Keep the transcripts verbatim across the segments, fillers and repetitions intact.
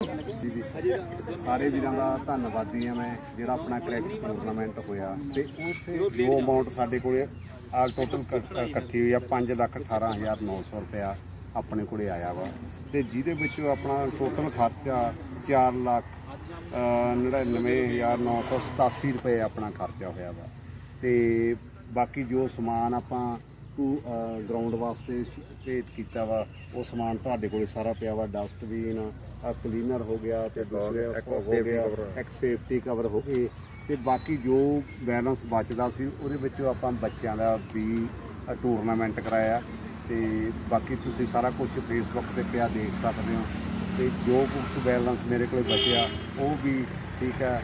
सारे वीरां दा धन्नवादी हाँ मैं जिहड़ा अपना क्रिकेट टूरनामेंट होया ते उत्थे जो अमाउंट साडे कोल आ टोटल इकट्ठी हुई है पाँच लख अठारह हज़ार नौ सौ रुपया अपने कोले आया वा ते जिहदे विच अपना टोटल खर्चा चार लाख नड़िनवे हज़ार नौ सौ सतासी रुपये अपना खर्चा होया वा ते बाकी जो समान आपां टू ग्राउंड वास्ते भेंट किया वा वो समान तुहाडे कोल सारा पिया वा डस्टबीन क्लीनर हो गया तो दूसरे हो गया एक सेफ्टी कवर हो गए तो बाकी जो बैलेंस बचदा सी उहदे विच आपां बच्चों का भी टूरनामेंट कराया तो बाकी तुसीं सारा कुछ फेसबुक पर पिया देख सकते हो तो जो कुछ बैलेंस मेरे को बचिया वो भी ठीक है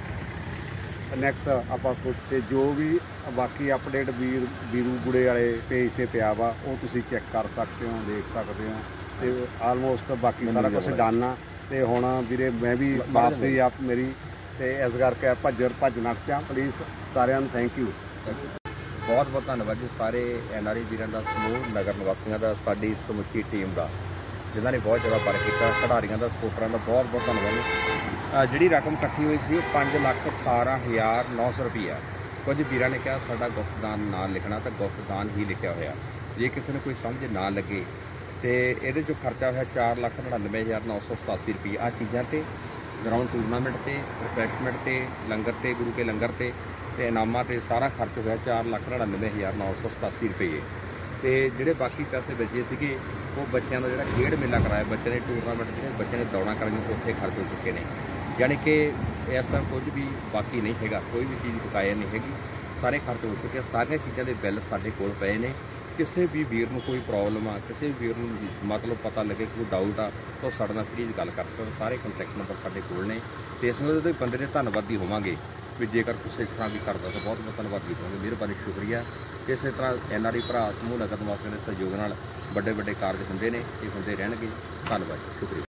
नैक्सट आपां कुछ जो भी बाकी अपडेट वीर वीरू गुड़े वाले पेज पर पिया वा वो तुसीं चैक कर सकते हो देख सकते हो तो आलमोस्ट बाकी सारा कुछ डन आ तो हुण वीरे मैं भी वापसी आप मेरी तो इस करके भज्जर भज नट चा प्लीज़ सारिਆਂ ਨੂੰ थैंक यू बहुत बहुत धन्यवाद जी सारे एन आर आई वीरां दा समूह नगर निवासियों का साडी समुची टीम का जिन्होंने बहुत ज़्यादा वर्क किया खिडारियों का सपोर्टरां का बहुत बहुत धन्यवाद जी रकम इकट्ठी हुई सी पाँच लख अठारह हज़ार नौ सौ रुपया कुछ वीरां ने कहा साडा गुप्तदान ना लिखना तो गुप्तदान ही लिखा होया जे किसी ने कोई समझ ना लगे तो ये जो खर्चा होया चार लख नड़िनवे हज़ार नौ सौ सतासी रुपये आ चीज़ों पर ग्राउंड टूरनामेंट से रिफ्रैशमेंट से लंगर से गुरु के लंगर से ते इनामां ते सारा खर्च होया चार लख नड़िनवे हज़ार नौ सौ सतासी रुपये तो जोड़े बाकी पैसे बचे थे वो बच्चों का जो खेड मेला कराया बच्चों ने टूरनामेंट से बच्चों ने दौड़ा करनी तो उत्थे खर्च हो चुके हैं यानी कि इस टाइम कुछ भी बाकी नहीं है कोई भी चीज़ बकाया नहीं हैगी सारे खर्च हो चुके सारिया चीज़ों के बिल साढ़े कोल पे ने किसी भी वीर को कोई प्रॉब्लम आ किसी भी वीर को मतलब पता लगे कोई डाउट आ तो साढ़े नाल प्लीज़ गल कर सकते सारे कंटैक्ट नंबर साढ़े कोल ने तो इस वे बंदे ने धन्नवादी होवांगे भी जेकर कुछ इस तरह भी करता तो बहुत बहुत धन्नवादी होवांगे मेहरबानी शुक्रिया इस तरह एन आर आई भरा समूह नगर निवासियों के सहयोग नाल बड़े बड़े कारज होंदे ने ये होंदे रहणगे धन्नवाद शुक्रिया।